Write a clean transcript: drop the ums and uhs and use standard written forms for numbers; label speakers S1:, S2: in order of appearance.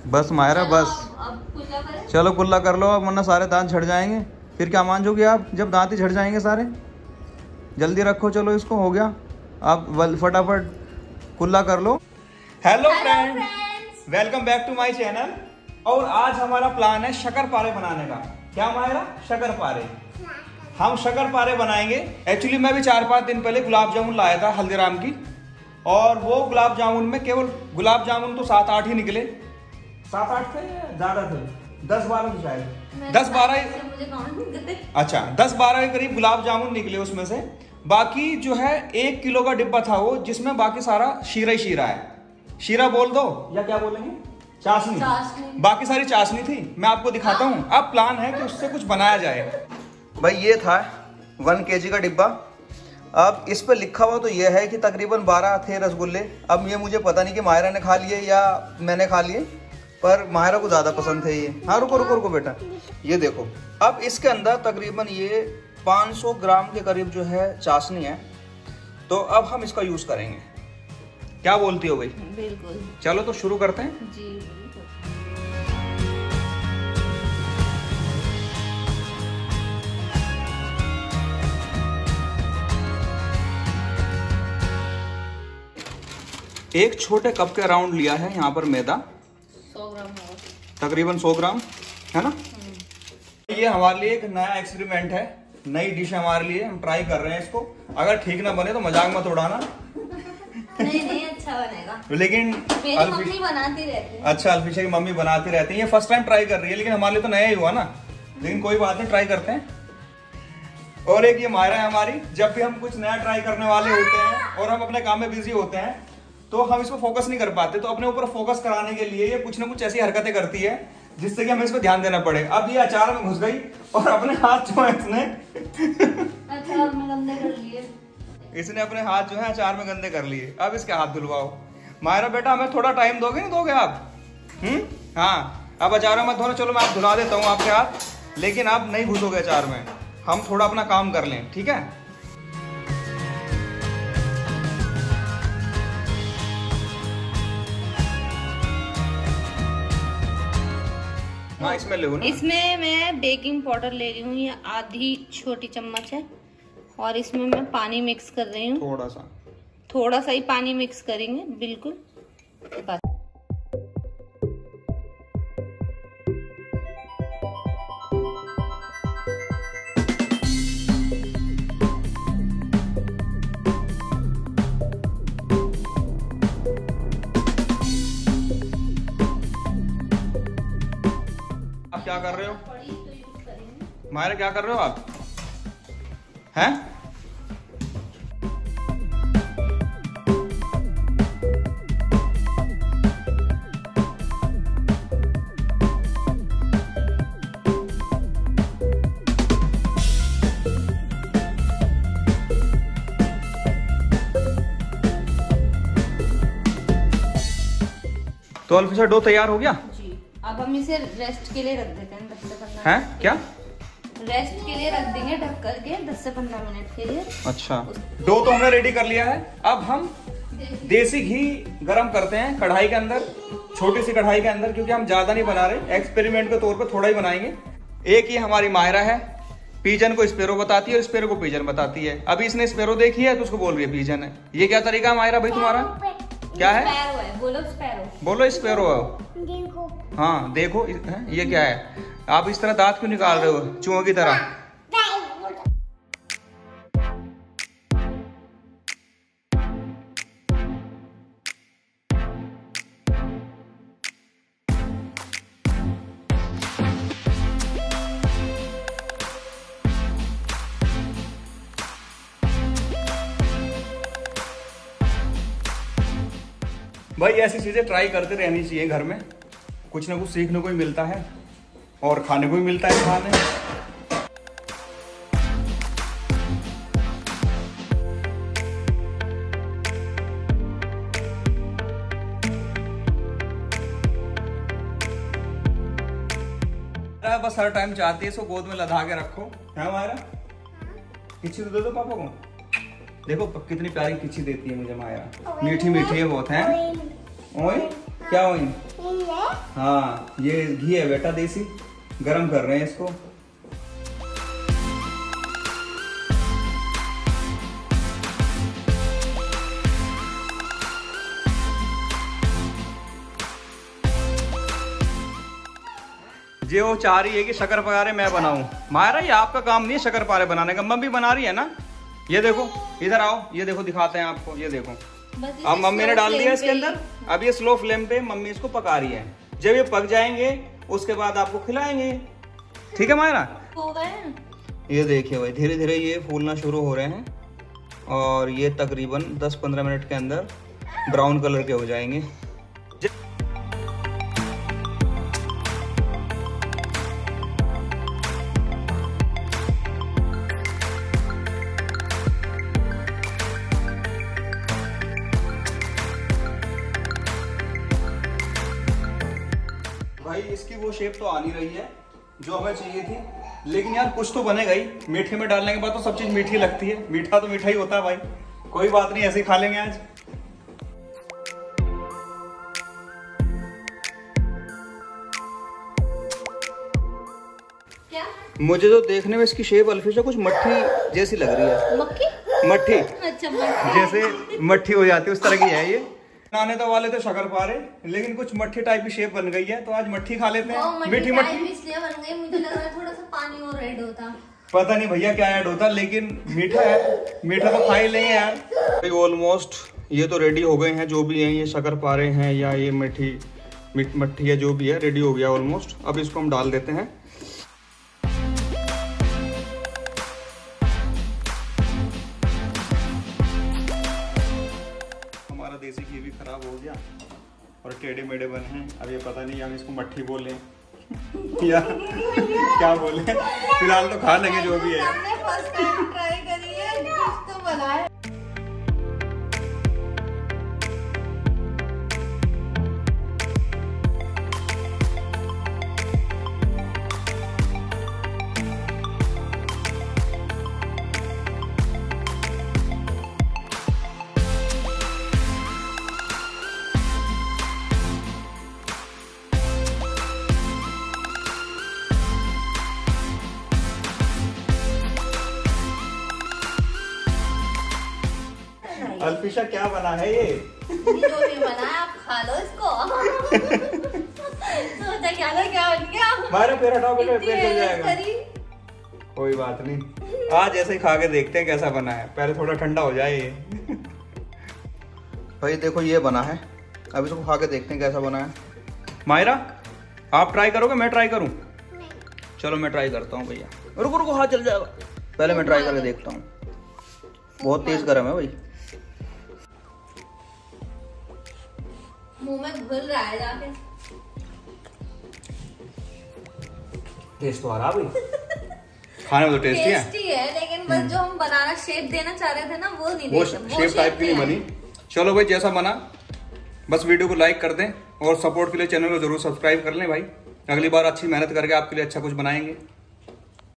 S1: बस मायरा बस।
S2: अब कुल्ला करें?
S1: चलो कुल्ला कर लो अब, वरना सारे दांत झड़ जाएंगे। फिर क्या मान जोगे आप जब दांत ही झड़ जाएंगे सारे। जल्दी रखो, चलो इसको हो गया। आप फटाफट कुल्ला कर लो। Hello friends, welcome back to my channel. और आज हमारा प्लान है शक्करपारे बनाने का। क्या मायरा? शक्करपारे। हम शक्करपारे बनाएंगे। एक्चुअली मैं भी 4-5 दिन पहले गुलाब जामुन लाया था हल्दीराम की, और वो गुलाब जामुन में केवल गुलाब जामुन तो 7-8 ही निकले। 7-8 थे या ज्यादा थे? 10-12 थे शायद। 10-12 अच्छा 10-12 के करीब गुलाब जामुन निकले उसमें से। बाकी जो है 1 किलो का डिब्बा था वो, जिसमें बाकी सारा शीरा ही शीरा है। शीरा बोल दो या क्या बोलेंगे, चाशनी। बाकी सारी चाशनी थी। मैं आपको दिखाता हूँ। अब प्लान है कि उससे कुछ बनाया जाए। भाई ये था 1 kg का डिब्बा। अब इस पर लिखा हुआ तो ये है कि तकरीबन 12 थे रसगुल्ले। अब ये मुझे पता नहीं कि मायरा ने खा लिए या मैंने खा लिए, पर मायरा को ज़्यादा पसंद थे ये। हाँ रुको रुको रुको बेटा, ये देखो। अब इसके अंदर तकरीबन ये 500 ग्राम के करीब जो है चाशनी है। तो अब हम इसका यूज़ करेंगे। क्या बोलती हो भाई?
S2: बिल्कुल।
S1: चलो तो शुरू करते हैं
S2: जी।
S1: एक छोटे कप के अराउंड लिया है यहाँ पर मैदा।
S2: 100 ग्राम होगा
S1: तकरीबन 100 ग्राम है ना। ये हमारे लिए एक नया एक्सपेरिमेंट है, नई डिश हमारे लिए। हम ट्राई कर रहे हैं इसको। अगर ठीक ना बने तो मजाक मत उड़ाना।
S2: नहीं अच्छा बनेगा।
S1: लेकिन
S2: मेरी मम्मी बनाती रहती है।
S1: अच्छा, अल्फिशा की मम्मी बनाती रहती है। ये फर्स्ट टाइम ट्राई कर रही है, लेकिन हमारे लिए तो नया ही हुआ ना। लेकिन कोई बात नहीं, ट्राई करते हैं। और एक ये मायरा है हमारी। जब भी हम कुछ नया ट्राई करने वाले होते हैं और हम अपने काम में बिजी होते हैं तो हम इस पर फोकस नहीं कर पाते। तो अपने ऊपर फोकस कराने के लिए ये कुछ ना कुछ ऐसी हरकतें करती है जिससे कि हमें इस पर ध्यान देना पड़े। अब ये अचार में घुस गई और अपने हाथ जो है
S2: अचार में गंदे कर लिए।
S1: इसने अपने हाथ जो है अचार में गंदे कर लिए। अब इसके हाथ धुलवाओ। मायरा बेटा हमें थोड़ा टाइम दोगे, नहीं दोगे आप? हाँ, अब अचार में मत धोना। चलो मैं आप धुला देता हूँ आपके हाथ, लेकिन आप नहीं घुसोगे अचार में। हम थोड़ा अपना काम कर लें, ठीक है? हाँ, इसमें ले ना।
S2: इसमें मैं बेकिंग पाउडर ले रही हूँ, ये आधी छोटी चम्मच है। और इसमें मैं पानी मिक्स कर रही हूँ। थोड़ा सा ही पानी मिक्स करेंगे, बिल्कुल बस।
S1: आप क्या कर रहे हो मायरा? क्या कर रहे हो आप? हैं? तो अल्फिशा डो तैयार हो गया
S2: जी। अब हम इसे रेस्ट के लिए रख देते हैं 10 से 15
S1: हैं। क्या
S2: रेस्ट के लिए रख देंगे? ढक करके 10 से 15 मिनट के लिए।
S1: अच्छा, डो तो हमने रेडी कर लिया है। अब हम देसी घी गरम करते हैं कढ़ाई के अंदर, छोटी सी कढ़ाई के अंदर, क्योंकि हम ज्यादा नहीं बना रहे। एक्सपेरिमेंट के तौर पे थोड़ा ही बनाएंगे। एक ये हमारी मायरा है, पीजन को स्पेरो बताती है और स्पेरो को पीजन बताती है। अभी इसने स्पेरो देखी है तो उसको बोल रही है पीजन है। ये क्या तरीका है मायरा भाई तुम्हारा? क्या है?
S2: स्पैरो है। बोलो स्पैरो।
S1: बोलो स्पेरो है।
S3: देखो।
S1: हाँ देखो, ये क्या है? आप इस तरह दांत क्यों निकाल रहे हो चूहों की तरह? भाई ऐसी चीजें ट्राई करते रहनी चाहिए घर में। कुछ ना कुछ सीखने को भी मिलता है और खाने को भी मिलता है खाने। बस हर टाइम चाहती है इसको गोद में लदा के रखो। है मायरा? किच्ची तो दे दो पापा को। देखो कितनी प्यारी किच्ची देती है मुझे मायरा। मीठी मीठी है बहुत है। ओए क्या ओए? हाँ ये घी है बेटा देसी, गरम कर रहे हैं इसको। ये वो चाह रही है कि शक्करपारे मैं बनाऊं। मायरा ये आपका काम नहीं है शक्करपारे बनाने का, मम्मी बना रही है ना। ये देखो इधर आओ, ये देखो दिखाते हैं आपको, ये देखो अब मम्मी ने डाल दिया इसके अंदर। अब ये स्लो फ्लेम पे मम्मी इसको पका रही है। जब ये पक जाएंगे उसके बाद आपको खिलाएंगे, ठीक है मायरा?
S2: हो गए।
S1: ये देखिए भाई धीरे धीरे ये फूलना शुरू हो रहे हैं और ये तकरीबन 10-15 मिनट के अंदर ब्राउन कलर के हो जाएंगे। भाई इसकी वो शेप तो आ नहीं रही है जो हमें चाहिए थी, लेकिन यार कुछ तो बनेगा ही। मीठे में डालने के बाद तो सब चीज मीठी लगती है, मीठा तो मीठा ही होता है भाई। कोई बात नहीं, ऐसे ही खा लेंगे आज।
S2: क्या?
S1: मुझे तो देखने में इसकी शेप अल्फिशा कुछ मट्ठी जैसी लग रही है। मट्ठी
S2: अच्छा, मट्ठी
S1: जैसे मट्ठी हो जाती है उस तरह की है ये। बनाने तो वाले थे शक्करपारे, लेकिन कुछ मट्ठी टाइप की शेप बन गई है, तो आज मट्ठी खा लेते हैं। मीठी मट्ठी
S2: इसलिए बन गई, मुझे लग रहा है थोड़ा सा पानी और ऐड होता।
S1: पता नहीं भैया क्या ऐड होता, लेकिन मीठा है, मीठा तो खा ही लेंगे यार। ऑलमोस्ट ये तो रेडी हो गए हैं, जो भी हैं ये शक्करपारे हैं या ये मट्ठी है, जो भी है रेडी हो गया ऑलमोस्ट। अब इसको हम डाल देते हैं। हमारा देसी घी भी खराब हो गया और टेढ़े मेढ़े बने हैं। अब ये पता नहीं हम इसको मट्ठी बोले या क्या बोले, फिलहाल तो खा लेंगे जो भी है।
S2: हमने फर्स्ट टाइम ट्राई करी है, कुछ तो बना है।
S1: अल्फिशा क्या बना है ये?
S2: जो भी बना है आप खा लो इसको। सोचा क्या बन गया।
S1: मारे पैर हटाओ बेटा, पैर चल जाएगा। कोई बात नहीं, आज ऐसे ही खा के देखते हैं कैसा बना है। पहले थोड़ा ठंडा हो जाए ये। भाई देखो ये बना है, अब इसको खा के देखते हैं कैसा बना है। मायरा आप ट्राई करोगे मैं ट्राई करूं? चलो मैं ट्राई करता हूँ भैया। रुको रुको, हाथ चल जाएगा। पहले मैं ट्राई करके देखता हूँ। बहुत तेज गर्म है भाई,
S2: मुंह में घुल रहा है जाके।
S1: टेस्ट तो आ रहा भाई। खाने में तो टेस्टी
S2: है, लेकिन बस जो हम बनाना शेप देना चाह रहे थे ना वो नहीं
S1: वो शेप टाइप की नहीं बनी। चलो भाई जैसा बना, बस वीडियो को लाइक कर दें और सपोर्ट के लिए चैनल को जरूर सब्सक्राइब कर लें भाई। अगली बार अच्छी मेहनत करके आपके लिए अच्छा कुछ बनाएंगे।